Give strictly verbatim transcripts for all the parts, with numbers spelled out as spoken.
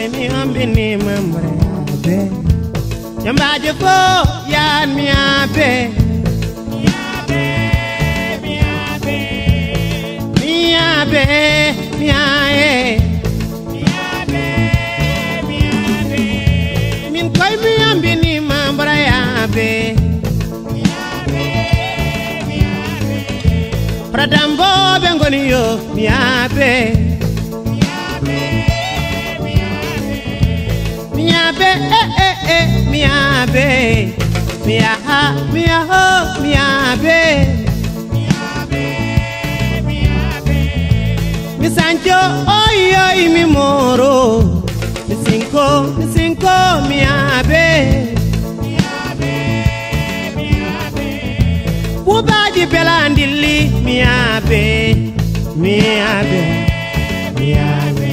mi ambini mamre abe jambaje fo yan mi abe mi abe mi abe mi abe mi ae mi abe mi abe min koy mi ambini mamre abe mi abe mi abe pradambo bengoni yo mi abe Miabe, eh eh eh, miabe, miaha, miaho, miabe, miabe, miabe. Mi sancho, oi oi mi moro, mi cinco, mi cinco, miabe, miabe, miabe. Ubaji belandili, miabe, miabe, miabe.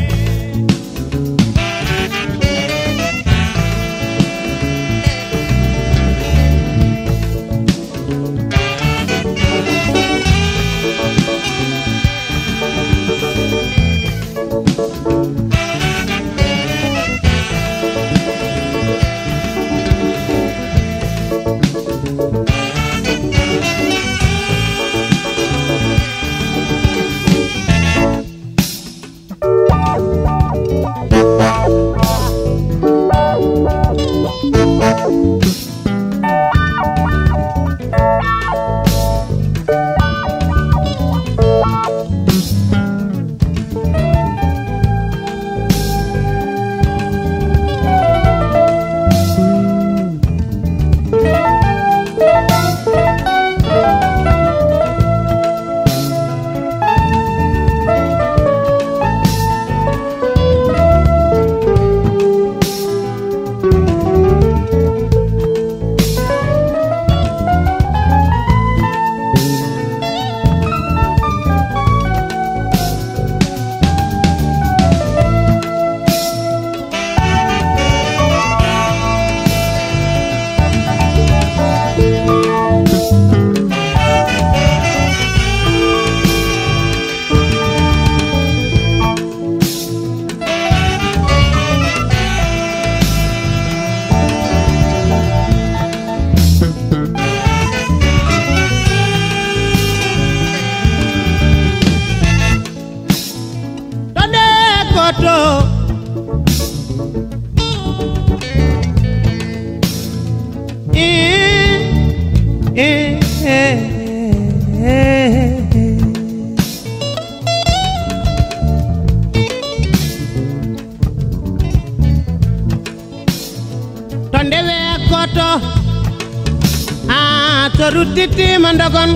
Titi mandagon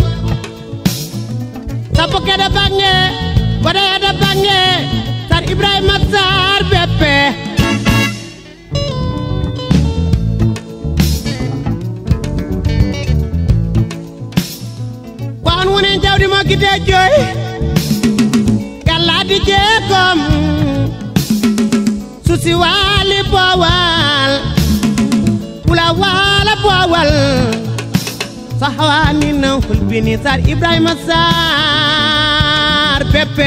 sapo keda bange wada ada bange Sar Ibrahima Sar Beppe wan wone jawdi ma gide joy galadi je kom susi wali bawal pula wala bawal sahwani na fulbini Sar Ibrahima Sar Beppe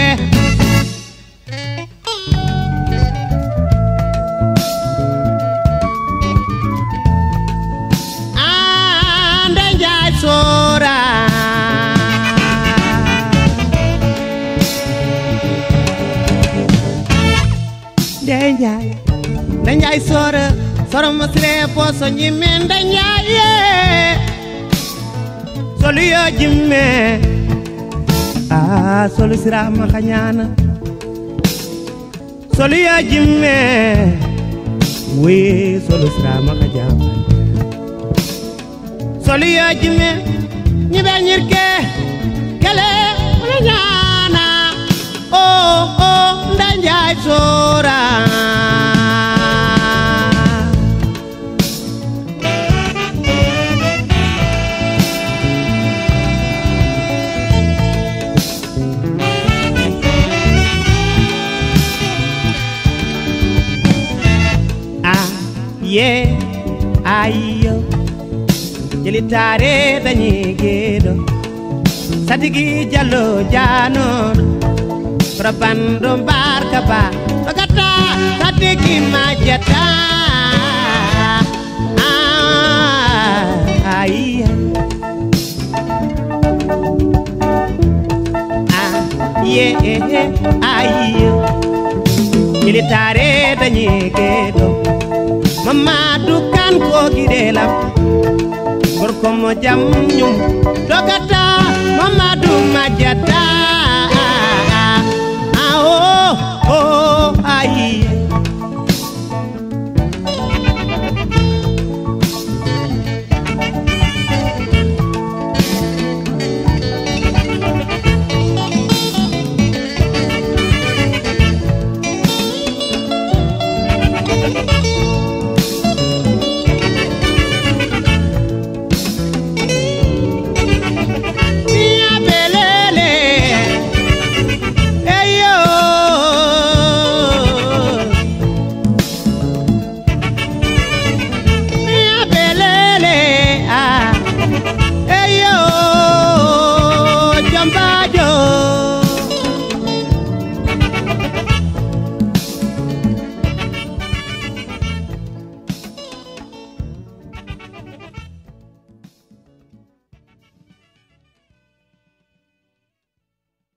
ande jay sora denjay denjay sora sora masre poso nyimme denjay solu yo jimme ah solu sirama kanyana solu yo jimme we solu sirama kanyana solu yo jimme nyibe nyirke kele nyana oh oh ndanjay sora yeah ayo jelitare dañi gedo satigi jallo jano rabando barka ba dogata sadiki majata ay yeah ay militare dañi kedo Mamadou kan ko gidelam gorko mo jam ñum dogata Mamadou majata